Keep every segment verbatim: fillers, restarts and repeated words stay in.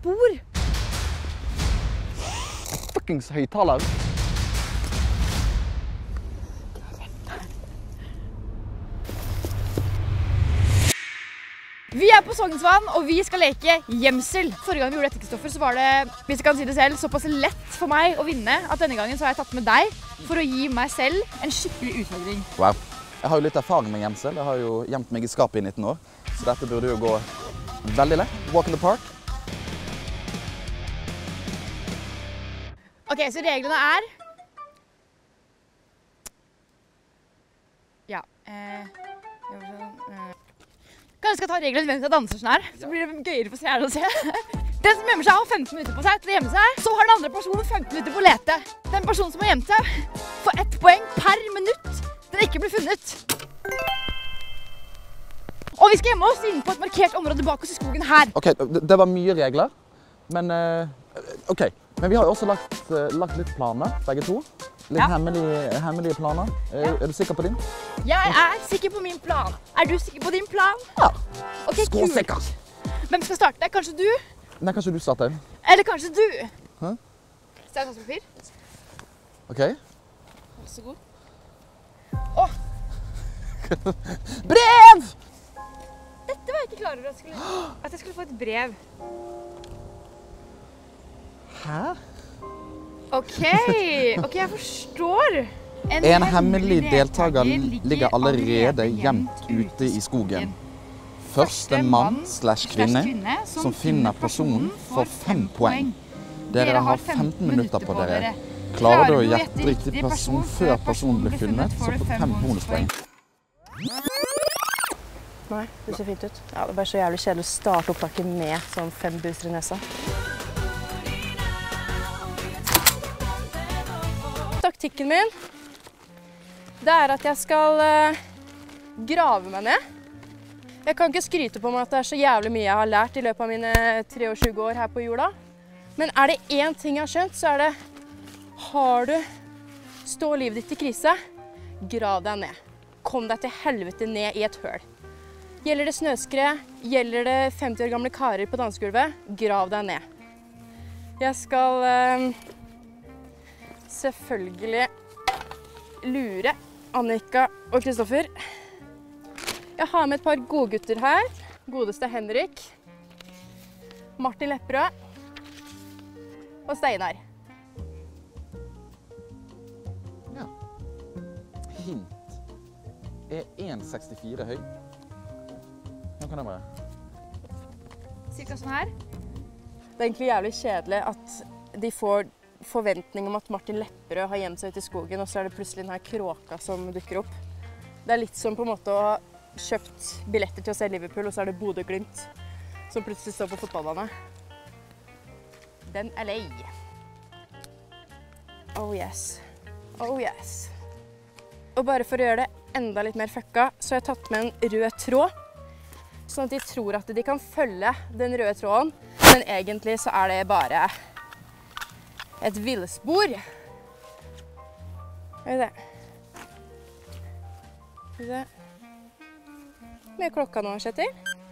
spor. Fuckings høyttaler. Vi er på Sognsvann, og vi skal leke gjemsel. Forrige gang vi gjorde dette, Kristoffer, så var det, hvis jeg kan si det selv, såpass lett for meg å vinne, at denne gangen så har jeg tatt med deg for å gi meg selv en skikkelig utfordring. Wow. Jeg har jo litt erfaring med gjemsel. Jeg har jo gjemt meg i skapet i nitten år, så dette burde jo gå veldig lett. Walk in the park. Ok, så reglene er... Ja. Eh, Kanskje jeg skal ta reglene hvem som danser sånn her, så blir det gøyere for seerne å se. Den som gjemmer seg har femten minutter på seg til å gjemme seg. Så har den andre personen femten minutter på å lete. Den personen som har gjemt seg får ett poeng per minutt den ikke blir funnet. Og vi skal gjemme oss inn på et markert område bak oss i skogen her. Ok, det var mye regler, men ok. Men vi har jo også lagt, lagt litt planer, begge to. Litt ja. hemmelige, hemmelige planer. Er, ja. er du sikker på din? Jeg er sikker på min plan. Er du sikker på din plan? Ja. Ok, skåsikker. Hvem skal starte? Kanskje du? Nei, kanskje du starter. Eller kanskje du? Hæ? Stein, saks, papir. Ok. Vær så god. Åh! Brev! Dette var jeg ikke klar over at jeg skulle, at jeg skulle få et brev. Hæ? Ok, ok, jeg forstår. En, en hemmelig deltaker ligger allerede gjemt ute i skogen. Første mann slash kvinne som finner personen får fem poeng. Dere har femten minutter på dere. Klarer du å gjette riktig person før personen blir funnet, så får fem bonuspoeng. Nei, det ser fint ut. Ja, det er bare så jævlig kjedelig å starte opptaket med sånn fem buser i nesa. Taktikken min, det er at jeg skal uh, grave meg ned. Jeg kan ikke skryte på meg at det er så jævlig mye jeg har lært i løpet av mine treogtjue år her på jorda. Men er det én ting jeg har skjønt, så er det, har du stå livet ditt i krise, grav deg ned. Kom deg til helvete ned i et høl. Gjelder det snøskred, gjelder det femti år gamle karer på dansegulvet, grav deg ned. Jeg skal uh, selvfølgelig lure Annika og Kristoffer. Jeg har med et par godgutter her. Godeste Henrik, Martin Lepperød og Steinar. Ja. Hint. Er en komma sekstifire høy? Nå kan det være. Cirka sånn her. Det er egentlig jævlig kjedelig at de får forventning om at Martin Lepperød har gjemt seg ut i skogen, og så er det plutselig denne kråka som dukker opp. Det er litt som på en måte å ha kjøpt billetter til å se Liverpool, og så er det Bodø/Glimt som plutselig står på fotballbanen. Den er lei. Oh yes. Oh yes. Og bare for å gjøre det enda litt mer fucka, så har jeg tatt med en rød tråd, sånn at de tror at de kan følge den røde tråden, men egentlig så er det bare et villspor. Skal vi se. Skal vi se. Med klokka nå, Kjetil.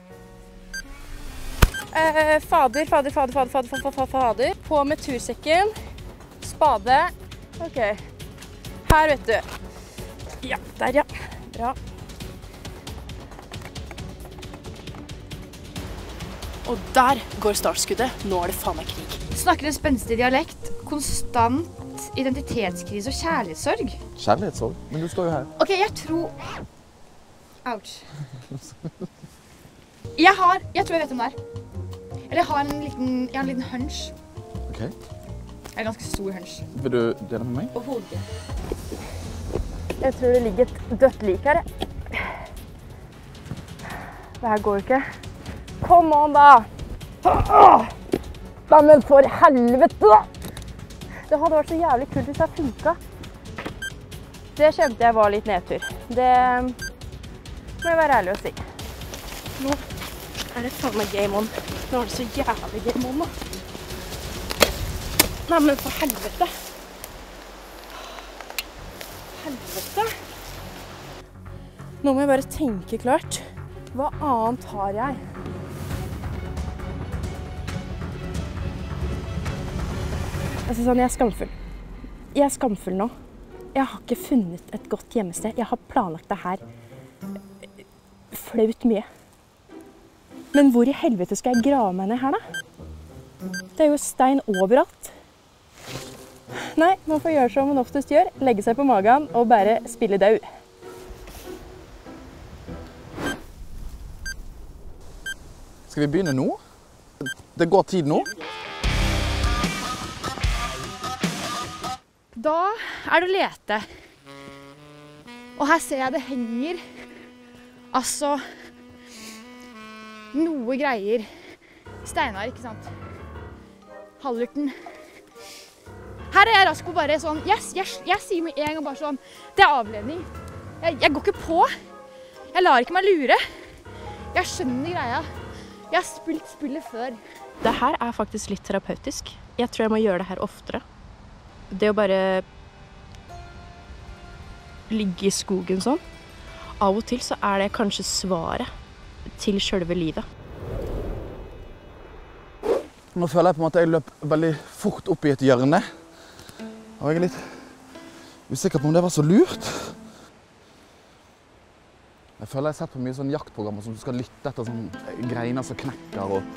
Eh, fader, fader, fader, fader, fader, fader, fader. På med tursekken. Spade. Ok. Her, vet du. Ja, der, ja. Bra. Og der går startskuddet. Nå er det faen meg krig. Snakker en spenstig dialekt, konstant identitetskrise og kjærlighetssorg. Kjærlighetssorg? Men du står jo her. Ok, jeg tror... Ouch. Jeg har... Jeg tror jeg vet om det er. Eller jeg har en liten... Jeg har en liten hunch. Ok. Det er en ganske stor hunch. Vil du dele med meg? Og hodet. Jeg tror det ligger et dødt lik her. Det her går ikke. Kom on da! Nei, men for helvete da! Det hadde vært så jævlig kult hvis det funket. Det kjente jeg var litt nedtur. Det må jeg være ærlig å si. Nå er det faen meg game on. Nå er det så jævlig game on da. Nei, men for helvete. Helvete. Nå må jeg bare tenke klart. Hva annet har jeg? Altså sånn, jeg er skamfull. Jeg er skamfull nå. Jeg har ikke funnet et godt hjemmested. Jeg har planlagt det her flaut mye. Men hvor i helvete skal jeg grave meg ned her da? Det er jo stein overalt. Nei, man får gjøre som man oftest gjør. Legge seg på magen og bare spille død. Skal vi begynne nå? Det går tid nå. Da er det å lete. Og her ser jeg det henger, altså, noe greier. Steinar, ikke sant? Halvlurten. Her er jeg rask på bare sånn, yes, jeg, jeg sier med en gang bare sånn, det er avledning. Jeg, jeg går ikke på. Jeg lar ikke meg lure. Jeg skjønner greia. Jeg har spilt spillet før. Det her er faktisk litt terapeutisk. Jeg tror jeg må gjøre det her oftere. Det å bare ligge i skogen sånn. Av og til så er det kanskje svaret til selve livet. Nå føler jeg på en måte at jeg løp veldig fort opp i et hjørne. Og jeg er litt usikker på om det var så lurt. Jeg føler jeg har sett på mye sånn jaktprogrammer som du skal lytte etter sånne greiner som knekker og...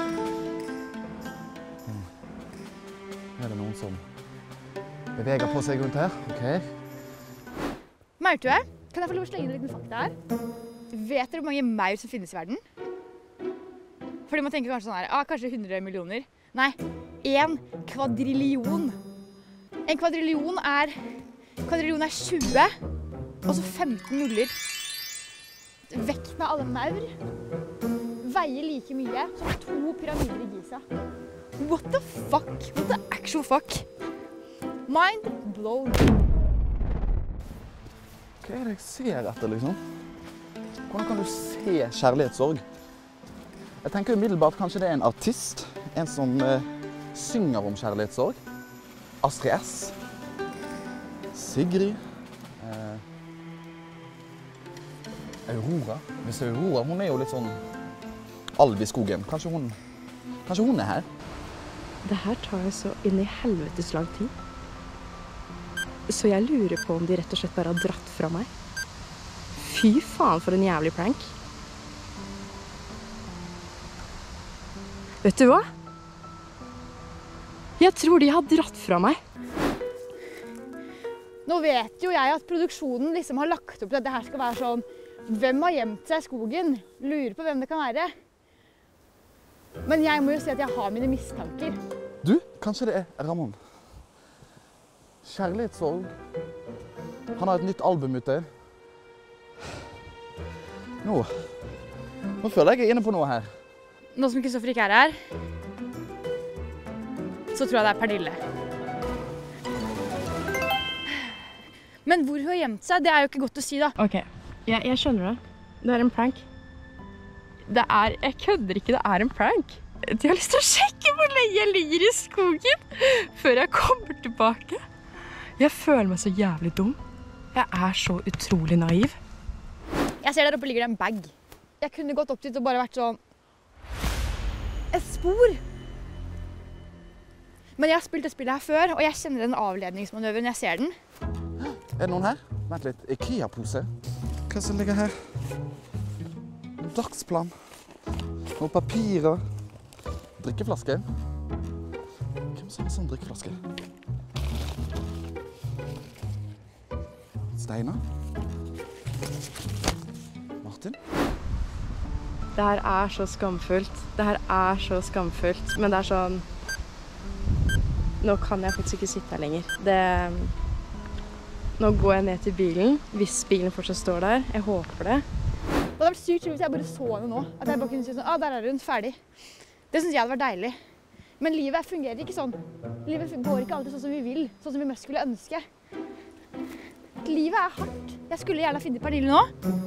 Er det noen som beveger på seg rundt her? Ok. Maurtue, kan jeg få lov å slenge en liten fakta her? Vet dere hvor mange maur som finnes i verden? Fordi man tenker kanskje sånn her, ah, kanskje hundre millioner. Nei, en kvadrillion. En kvadrillion er, kvadrillion er tjue, og så femten nuller. Vekk med alle maur. Veier like mye som to pyramider i Giza. What the fuck? What the actual fuck? Mind blown. Hva er det jeg ser etter, liksom? Hvordan kan du se kjærlighetssorg? Jeg tenker umiddelbart kanskje det er en artist, en som eh, synger om kjærlighetssorg. Astrid S. Sigrid. Eh, Aurora. Hvis Aurora, hun er jo litt sånn alv i skogen. Kanskje hun, kanskje hun er her? Det her tar jo så inn i helvetes lang tid. Så jeg lurer på om de rett og slett bare har dratt fra meg. Fy faen for en jævlig prank. Vet du hva? Jeg tror de har dratt fra meg. Nå vet jo jeg at produksjonen liksom har lagt opp til at det her skal være sånn, hvem har gjemt seg i skogen? Lurer på hvem det kan være. Men jeg må jo si at jeg har mine mistanker. Du, kanskje det er Ramón. Kjærlighetssorg. Han har et nytt album ute. Nå, nå føler jeg jeg er inne på noe her. Nå som Kristoffer ikke er her, så tror jeg det er Pernille. Men hvor hun har gjemt seg, det er jo ikke godt å si da. Ok, jeg, jeg skjønner det. Det er en prank. Det er, jeg kødder ikke, det er en prank. Jeg har lyst til å sjekke hvor lenge jeg ligger i skogen før jeg kommer tilbake. Jeg føler meg så jævlig dum. Jeg er så utrolig naiv. Jeg ser der oppe ligger det en bag. Jeg kunne gått opp dit og bare vært sånn... Et spor! Men jeg har spilt det spillet her før, og jeg kjenner den avledningsmanøveren når jeg ser den. Er det noen her? Vent litt, IKEA-pose. Hva som ligger her? En dagsplan. Noen papirer. Drikkeflaske. Hvem som har en sånn drikkeflaske? Steinar. Martin. Det her er så skamfullt. Det her er så skamfullt. Men det er sånn... Nå kan jeg faktisk ikke sitte her lenger. Det... Nå går jeg ned til bilen, hvis bilen fortsatt står der. Jeg håper det. Det hadde vært sykt hvis jeg bare så henne nå. At jeg bare kunne si sånn, ah, der er hun, ferdig. Det synes jeg hadde vært deilig. Men livet fungerer ikke sånn. Livet går ikke alltid sånn som vi vil, sånn som vi mest skulle ønske. Livet er hardt. Jeg skulle gjerne finne Pernille nå.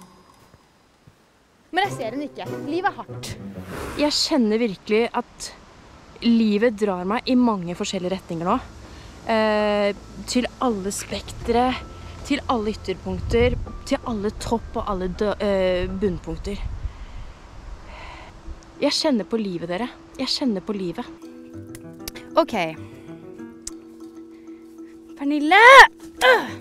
Men jeg ser henne ikke. Livet er hardt. Jeg kjenner virkelig at livet drar meg i mange forskjellige retninger nå. Eh, til alle spektre, til alle ytterpunkter, til alle topp og alle dø eh, bunnpunkter. Jeg kjenner på livet, dere. Jeg kjenner på livet. Ok. Pernille! Øh!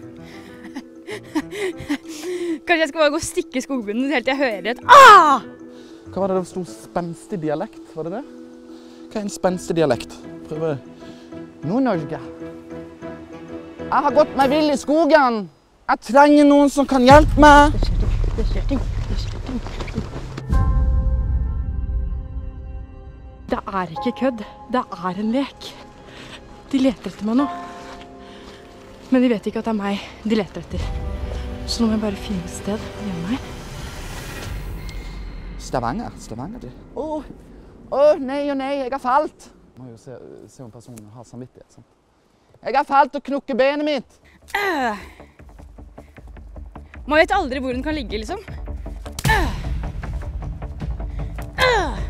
Kanskje jeg skal bare gå og stikke i skogbunnen helt til jeg hører et ah! Hva var det det sto? Spenstig dialekt, var det det? Hva er en spenstig dialekt? Prøve Nord-Norge. Jeg har gått meg vill i skogen. Jeg trenger noen som kan hjelpe meg. Det skjer ting, det skjer ting. Det er ikke kødd, det er en lek. De leter etter meg nå. Men de vet ikke at det er meg de leter etter. Så nå må jeg bare finne et sted å gjemme meg. Stavanger, Stavanger de. Åh, åh, nei og nei, jeg har falt. Må jo se, se om personen har samvittighet. Sant? Jeg har falt og knukket benet mitt. Øh. Man vet aldri hvor hun kan ligge, liksom. Øh. Øh.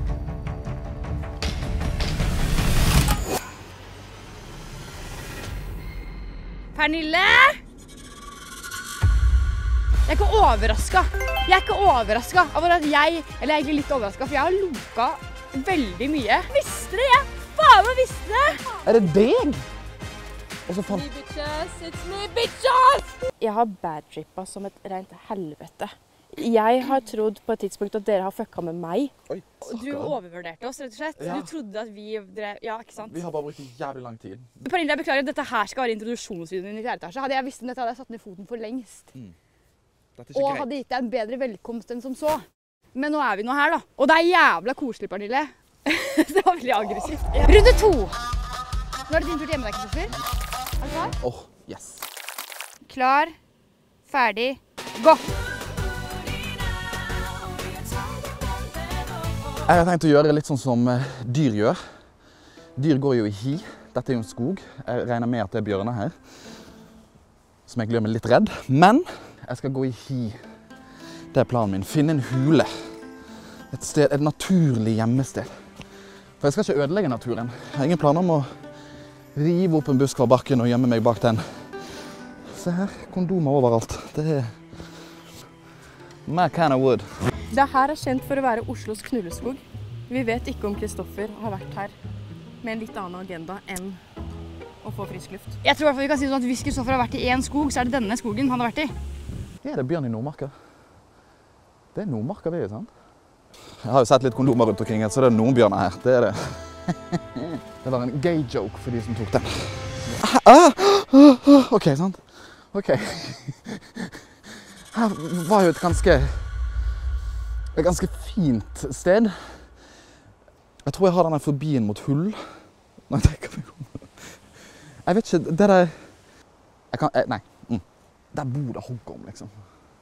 Pernille! Jeg er ikke overrasket. Jeg er ikke overrasket av at jeg, eller jeg er egentlig litt overrasket, for jeg har loka veldig mye. Visste det, jeg faen meg visste det! Er det deg? Og så fant... It's me, bitches! Jeg har badtrippet som et rent helvete. Jeg har trodd på et tidspunkt at dere har fucka med meg. Oi, Du overvurderte oss, rett og slett. Ja. Du trodde at vi drev... Ja, ikke sant? Vi har bare brukt jævlig lang tid. Pernille, jeg beklager at dette her skal være introduksjonsvideoen din i fjerde etasje. Hadde jeg visst om dette, hadde jeg satt ned foten for lengst. Mm. Dette er ikke Og greit. hadde gitt deg en bedre velkomst enn som så. Men nå er vi nå her, da. Og det er jævla koselig, Pernille. Det var veldig aggressivt. Runde to. Nå er det din tur til hjemme deg, Kristoffer. Er du klar? Åh, yes. Klar, ferdig, gå! Jeg har tenkt å gjøre litt sånn som eh, dyr gjør. Dyr går jo i hi. Dette er jo en skog. Jeg regner med at det er bjørner her. Som egentlig gjør meg litt redd. Men jeg skal gå i hi. Det er planen min. Finne en hule. Et sted, et naturlig gjemmested. For jeg skal ikke ødelegge naturen. Jeg har ingen planer om å rive opp en busk fra bakken og gjemme meg bak den. Se her, kondomer overalt. Det er my kind of wood. Det her er kjent for å være Oslos knulleskog. Vi vet ikke om Kristoffer har vært her med en litt annen agenda enn å få frisk luft. Jeg tror i hvert fall vi kan si sånn at hvis Kristoffer har vært i en skog, så er det denne skogen han har vært i. Ja, det er bjørn i Nordmarka. Det er Nordmarka vi er, sant? Jeg har jo sett litt kondomer rundt omkring, så det er noen bjørner her. Det er det. Det var en gay joke for de som tok den. Ah, ah, ah, ok, sant? Ok. Her var jo et ganske, et ganske fint sted. Jeg tror jeg har denne fobien mot hull. Når jeg tenker meg om. Jeg vet ikke, det der... Jeg kan, nei. Mm. Der bor det hoggorm, liksom.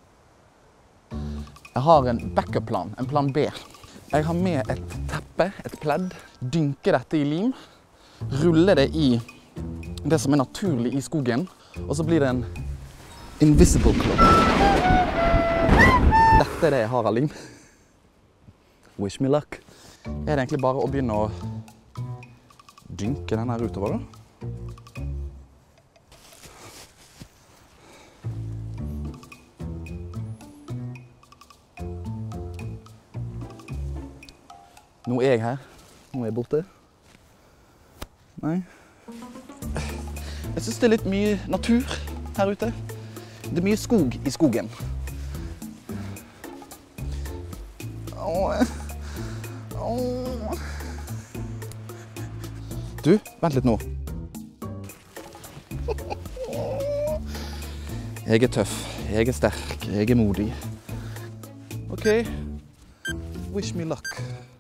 Jeg har en backup-plan, en plan B. Jeg har med et teppe, et pledd, dynker dette i lim, ruller det i det som er naturlig i skogen, og så blir det en invisible club. Dette er det jeg har av lim. Wish me luck. Er det egentlig bare å begynne å dynke denne her utover da? Nå er jeg her. Nå er jeg borte. Nei. Jeg synes det er litt mye natur her ute. Det er mye skog i skogen. Åh. Åh. Du, vent litt nå. Jeg er tøff, jeg er sterk, jeg er modig. Ok, wish me luck.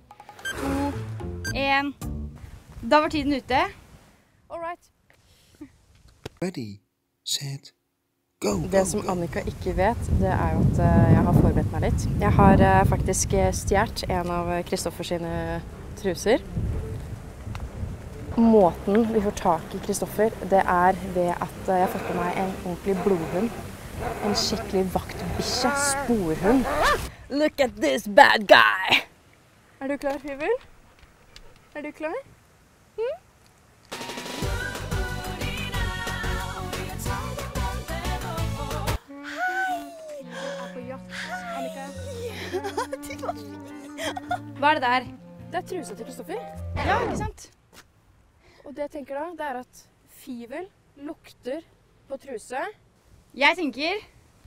En. Da var tiden ute. All right. Ready, set, go. Det som Annika ikke vet, det er jo at eh, jeg har forberedt meg litt. Jeg har eh, faktisk stjert en av Kristoffer sine truser. Måten vi får tak i Kristoffer, det er ved at eh, jeg har fått på meg en ordentlig blodhund. En skikkelig vaktbikkje, sporhund. Look at this bad guy! Er du klar, Fivel? Er du klar? Hm? Hva er det der? Det er trusa til Kristoffer. Ja, ikke sant? Og det jeg tenker da, det er at Fivel lukter på truse. Jeg tenker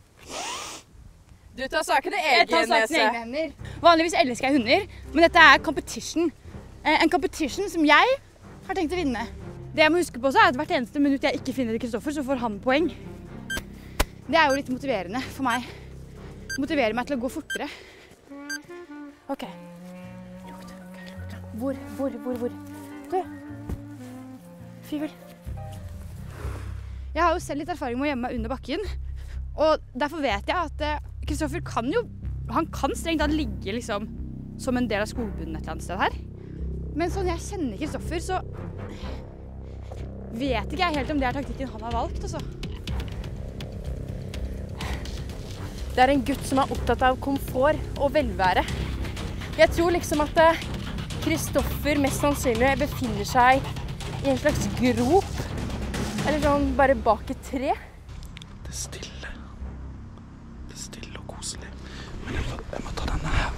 Du tar saken i Jeg tar egen saken i nese. egne hender. Vanligvis elsker jeg hunder, men dette er competition. Eh, En competition som jeg har tenkt å vinne. Det jeg må huske på så er at hvert eneste minutt jeg ikke finner Kristoffer, så får han poeng. Det er jo litt motiverende for meg. Motiverer meg til å gå fortere. Ok. Lukt, ok, lukt. Hvor, hvor, hvor, hvor? Du. Fivel. Jeg har jo selv litt erfaring med å gjemme meg under bakken, og derfor vet jeg at Kristoffer kan jo, han kan strengt tatt ligge liksom som en del av skogbunnen et eller annet sted her. Men sånn jeg kjenner Kristoffer, så vet ikke jeg helt om det er taktikken han har valgt, altså. Det er en gutt som er opptatt av komfort og velvære. Jeg tror liksom at Kristoffer mest sannsynlig befinner seg i en slags grop, eller sånn bare bak et tre. Det er stille. Det er stille og koselig. Men jeg må, jeg må ta denne her.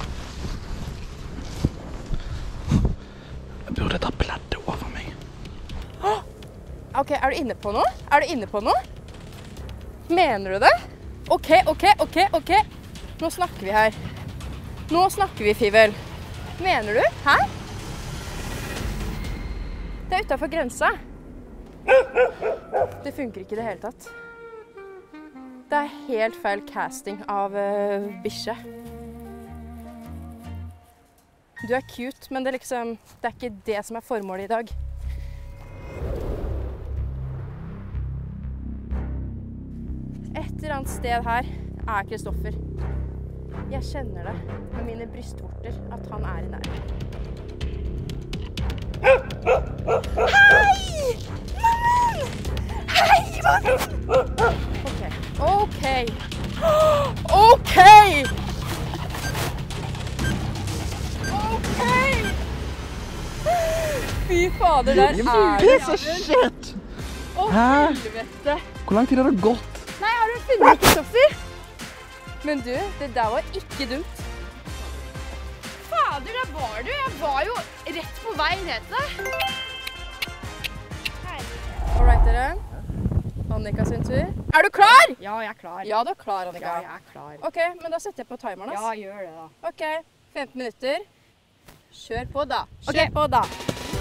Jeg burde ta pleddet over meg. Ok, er du inne på noe? Er du inne på noe? Mener du det? Ok, ok, ok, ok. Nå snakker vi her. Nå snakker vi, Fivel. Mener du? Hæ? Det er utenfor grensa. Det funker ikke i det hele tatt. Det er helt feil casting av uh, bikkje. Du er cute, men det, liksom, det er ikke det som er formålet i dag. Et eller annet sted her er Kristoffer. Jeg kjenner det med mine brystvorter at han er i nærheten. Hei! Hei, mannen! Ok, ok. Ok! Ok! Fy fader, der er Det er så shit! Å, Hæ? helvete. Hvor lang tid har det gått? Nei, har du funnet Kristoffer? Men du, det der var ikke dumt. Fader, der var du. Jeg var jo rett på vei ned til deg. All right, dere. Annika sin tur. Er du klar? Ja, jeg er klar. Ja, du er klar, Annika. Ja, jeg er klar. Ok, men da setter jeg på timeren. ass. Ja, gjør det da. Ok, femten minutter. Kjør på da. Kjør Ok. på da.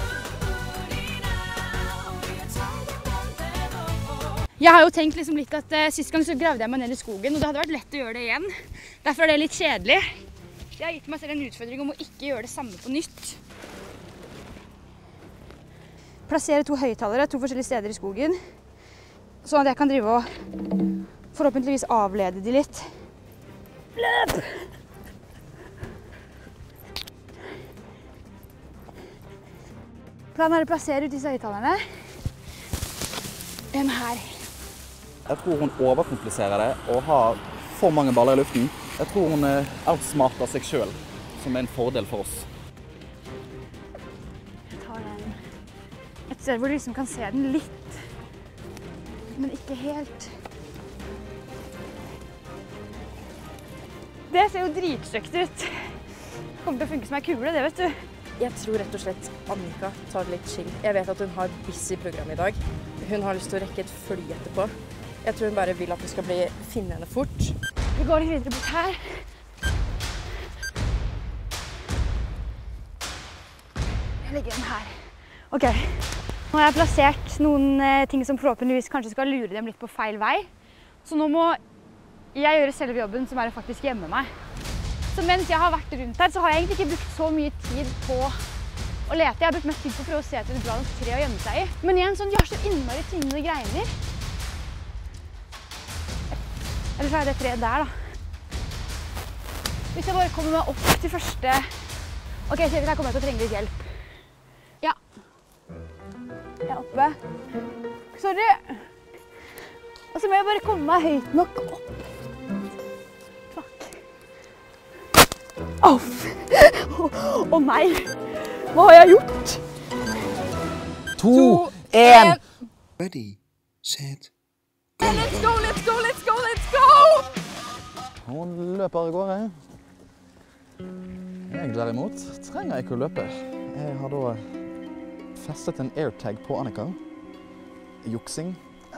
Jeg har jo tenkt liksom litt at uh, sist gang så gravde jeg meg ned i skogen, og det hadde vært lett å gjøre det igjen. Derfor er det litt kjedelig. Jeg har gitt meg selv en utfordring om å ikke gjøre det samme på nytt. Plassere to høyttalere to forskjellige steder i skogen, sånn at jeg kan drive og forhåpentligvis avlede de litt. Løp! Planen er å plassere ut disse høyttalerne. En her. Jeg tror hun overkompliserer det og har for mange baller i luften. Jeg tror hun outsmarter seg selv, som er en fordel for oss. Jeg tar den et sted hvor du liksom kan se den litt, men ikke helt. Det ser jo dritstygt ut. Det kommer til å funke som en kule, det vet du. Jeg tror rett og slett Annika tar det litt chill. Jeg vet at hun har busy program i dag. Hun har lyst til å rekke et fly etterpå. Jeg tror hun bare vil at du skal bli finne henne fort. Vi går litt videre bort her. Jeg legger den her. Ok, nå har jeg plassert noen eh, ting som forhåpentligvis kanskje skal lure dem litt på feil vei. Så nå må jeg gjøre selve jobben, som er å faktisk gjemme meg. Så mens jeg har vært rundt her, så har jeg egentlig ikke brukt så mye tid på å lete. Jeg har brukt mest tid på å prøve å se etter et bra nok tre å gjemme seg i. Men igjen, sånn, de har så innmari tynne greiner. Eller så er det treet der, da. Hvis jeg bare kommer meg opp til første... Ok, Kjetil, her kommer jeg til å trenge litt hjelp. Ja. Jeg er oppe. Sorry. Og så må jeg bare komme meg høyt nok opp. Å, oh, nei! Hva har jeg gjort? To, en! Ready, set, Let's go, let's go, let's go, let's go! Hun løper i gårde. Jeg derimot trenger ikke å løpe. Jeg har da festet en airtag på Annika. Juksing.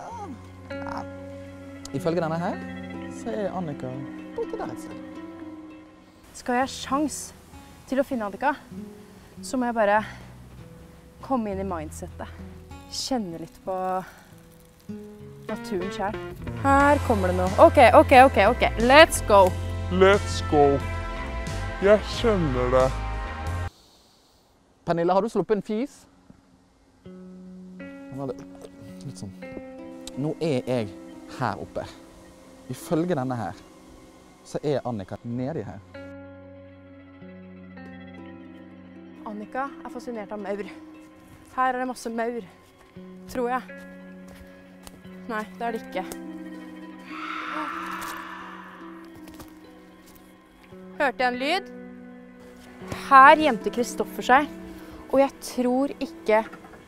Ja. Ifølge denne her, så er Annika borte der et sted. Skal jeg ha sjans til å finne Annika, så må jeg bare komme inn i mindsetet. Kjenne litt på naturen selv. Her kommer det noe. Ok, ok, ok, ok. Let's go. Let's go. Jeg kjenner det. Pernille, har du sluppet en fis? Litt sånn. Nå er jeg her oppe. Ifølge denne her, så er Annika nedi her. Annika er fascinert av maur. Her er det masse maur, tror jeg. Nei, det er det ikke. Hørte jeg en lyd? Her gjemte Kristoffer seg, og jeg tror ikke...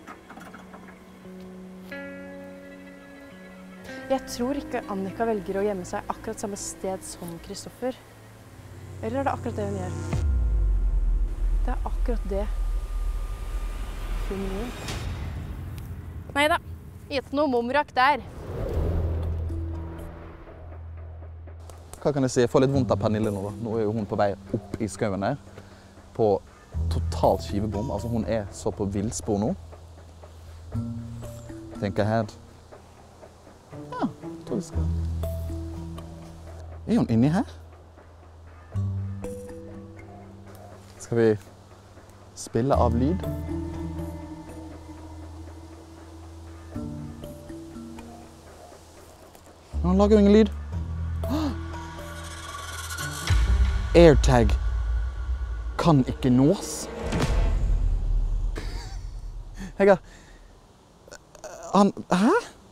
Jeg tror ikke Annika velger å gjemme seg akkurat samme sted som Kristoffer. Eller er det akkurat det hun gjør? Det er akkurat det hun gjør. Neida, ikke noe mumrak der. Hva kan jeg si? Jeg får litt vondt av Pernille nå. Nå er jo hun på vei opp i skauen her. På totalt skivebom. Altså hun er så på villspor nå. Tenker her. Ja, jeg tror jeg skal. Er hun inni her? Skal vi spille av lyd? Han lager jo ingen lyd. AirTag kan ikke nås. Jeg har... Han... Hæ?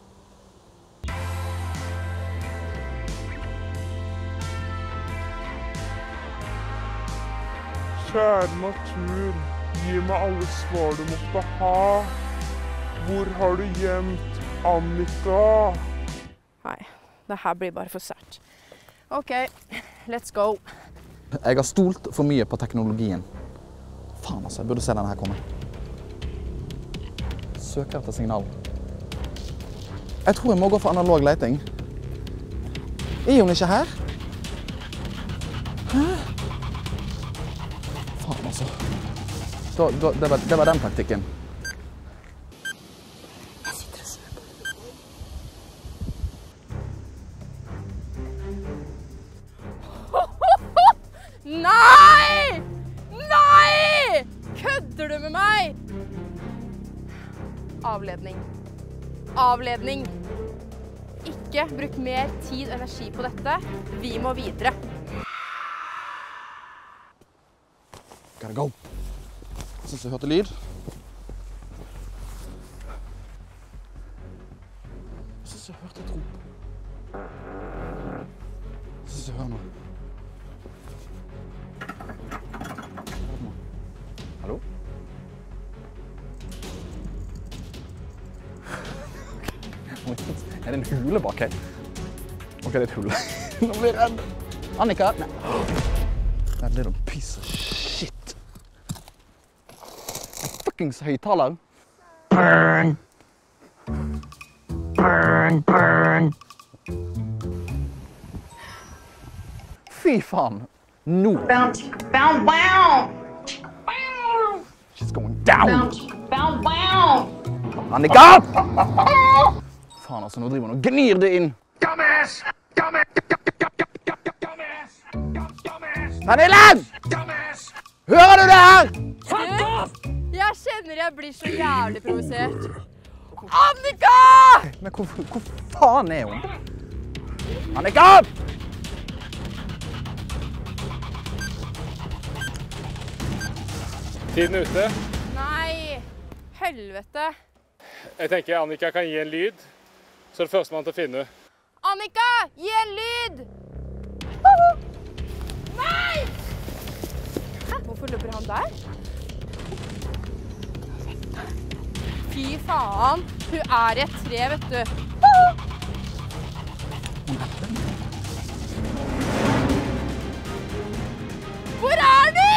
Kjære natur, gi meg alle svar du måtte ha. Hvor har du gjemt Annika? Nei, det her blir bare for sært. Ok, let's go. Jeg har stolt for mye på teknologien. Faen altså, jeg burde se denne her komme. Søker etter signal. Jeg tror jeg må gå for analog leting. Er hun ikke her? Hæ? Faen altså. Da, da, det, var, det var den taktikken. Jeg sitter og ser på. Nei! Nei! Kødder du med meg? Avledning. Avledning. Ikke bruk mer tid og energi på dette. Vi må videre. Gotta go. Jeg synes jeg hørte lyd. Jeg synes jeg hørte et rop. Jeg synes jeg hører noe. Hallo? Er det en hule bak her? Ok, det er et hule. Nå blir jeg redd. Annika? Nei. That little piece of shit. En fuckings høyttaler. Burn! Burn, burn! Fy faen. Nå. Bounce, bounce, wow! She's going down! Bounce, bounce, wow! Annika! Faen altså, nå driver hun og gnir det inn. Dumbass! Dumbass! Dumbass! Dumbass! Pernille! Dumbass! Hører du det her? Du, jeg kjenner jeg blir så jævlig provosert. Annika! Men hvor, hvor faen er hun? Annika! Tiden er ute. Nei, helvete. Jeg tenker Annika kan gi en lyd, så er det første man til å finne. Annika, gi en lyd! Nei! Hæ? Hvorfor løper han der? Fy faen, hun er i et tre, vet du. Hvor er du?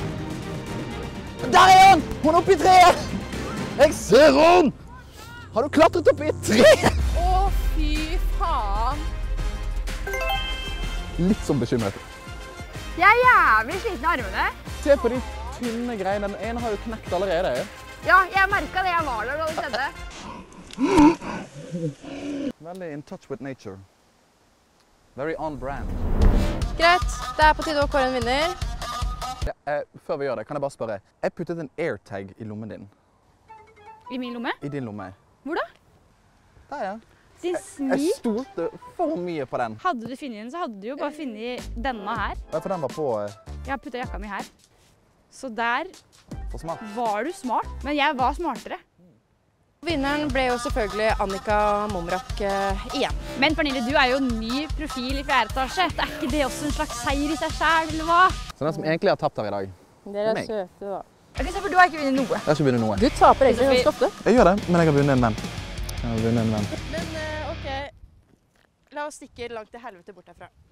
Der er hun! Hun er oppe i treet! Jeg ser hun! Har du klatret opp i et tre? Å, fy litt sånn bekymret. Jeg er jævlig sliten i armene. Se på de tynne greiene. Den ene har jo knekt allerede. Ja, jeg merket det jeg var der da det skjedde. Veldig in touch with nature. Very on brand. Greit, det er på tide å kåre en vinner. Ja, eh, før vi gjør det, kan jeg bare spørre. Jeg puttet en AirTag i lommen din. I min lomme? I din lomme. Hvor da? Der, ja. Din Jeg smi. stolte for mye på den. Hadde du funnet den, så hadde du jo bare funnet denne her. Ja, for den var på eh, Jeg har puttet jakka mi her. Så der for smart. var du smart, men jeg var smartere. Vinneren ble jo selvfølgelig Annika Momrak uh, igjen. Men Pernille, du er jo ny profil i fjerde etasje. Det er ikke det også en slags seier i seg selv, eller hva? Så den som egentlig har tapt her i dag. Dere er Meg. søte, da. Ok, så for du har ikke vunnet noe. Jeg har ikke vunnet noe. Du taper egentlig ganske ofte. Jeg gjør det, men jeg har vunnet en venn. Jeg har vunnet en venn. Men uh, ok, la oss stikke langt til helvete bort herfra.